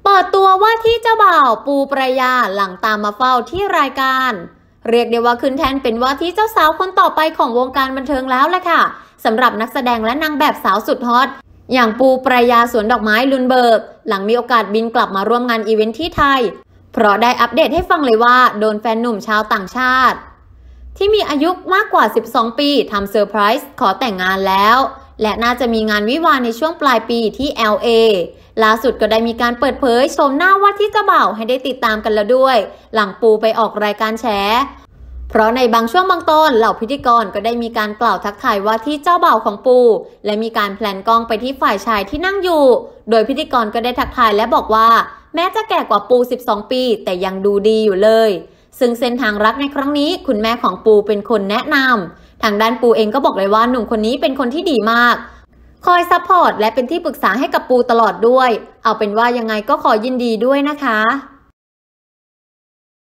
ปิดตัวว่าที่เจ้าบ่าวปูปรายาหลังตามมาเฝ้าที่รายการเรียกได้ว่าขึ้นแทนเป็นว่าที่เจ้าสาวคนต่อไปของวงการบันเทิงแล้วแหละค่ะสำหรับนักแสดงและนางแบบสาวสุดฮอตอย่างปูปรายาสวนดอกไม้ลุนเบิร์กหลังมีโอกาสบินกลับมาร่วมงานอีเวนท์ที่ไทยเพราะได้อัปเดตให้ฟังเลยว่าโดนแฟนหนุ่มชาวต่างชาติที่มีอายุมากกว่า12ปีทำเซอร์ไพรส์ขอแต่งงานแล้วและน่าจะมีงานวิวาห์ในช่วงปลายปีที่ LA ล่าสุดก็ได้มีการเปิดเผยโฉมหน้าว่าที่เจ้าบ่าวให้ได้ติดตามกันแล้วด้วยหลังปูไปออกรายการแฉเพราะในบางช่วงบางตอนเหล่าพิธีกรก็ได้มีการกล่าวทักทายว่าที่เจ้าบ่าวของปูและมีการแพลนกล้องไปที่ฝ่ายชายที่นั่งอยู่โดยพิธีกรก็ได้ทักทายและบอกว่าแม้จะแก่กว่าปู12ปีแต่ยังดูดีอยู่เลยซึ่งเส้นทางรักในครั้งนี้คุณแม่ของปูเป็นคนแนะนำทางด้านปูเองก็บอกเลยว่าหนุ่มคนนี้เป็นคนที่ดีมากคอยซัพพอร์ตและเป็นที่ปรึกษาให้กับปูตลอดด้วยเอาเป็นว่ายังไงก็ขอยินดีด้วยนะคะ